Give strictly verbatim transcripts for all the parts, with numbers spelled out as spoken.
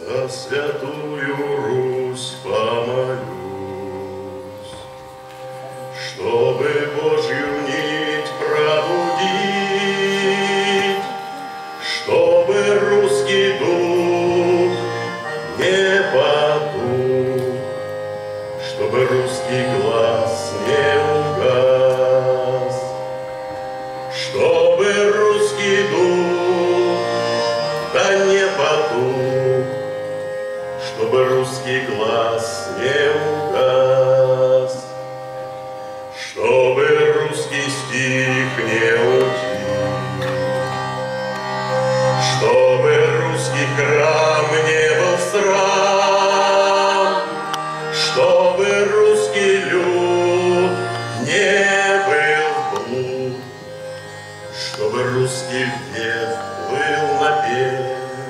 За святую Русь помолюсь, чтобы Божью нить пробудить, чтобы русский дух не потух, чтобы русский глаз не угас, чтобы русский дух да не потух, чтобы русский глаз не угас, чтобы русский стих не утих, чтобы русский храм не был срам, чтобы русский люд не был блуд, чтобы русский лев был напев.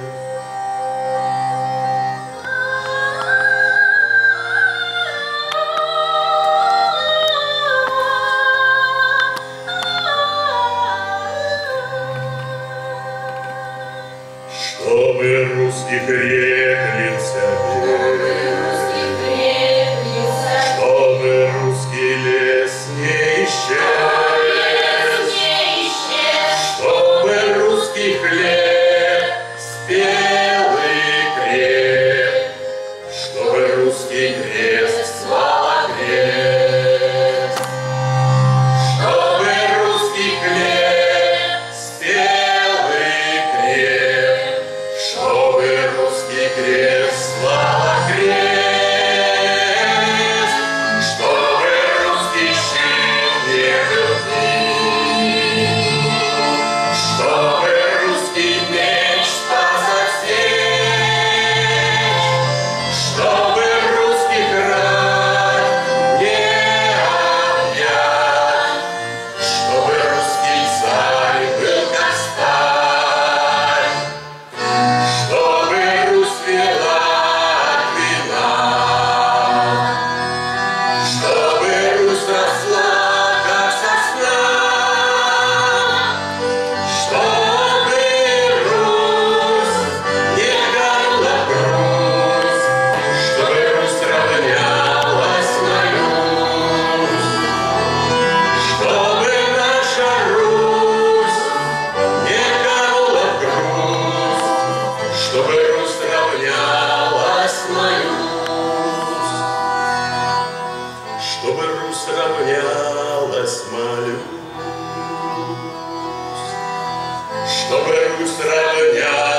Чтобы русских рек лился берег, чтобы русский лес не исчез, чтобы русский хлеб спелый креп, чтобы русский крест слава крест, чтобы русский хлеб спелый креп, чтобы русский крест слава крест, чтобы русский щит не был бит, чтобы русский меч спас от сечь, чтобы русский край не объять, чтобы русский царь был как сталь, чтобы Русь вела вина, чтобы Русь росла как сосна, чтобы Русь не горела грусть, чтобы Русь равнялась на Русь, чтобы наша Русь не горела грусть, чтобы Русь равнялась на Русь, чтобы Русь равнялась, молюсь, чтобы Русь равнялась.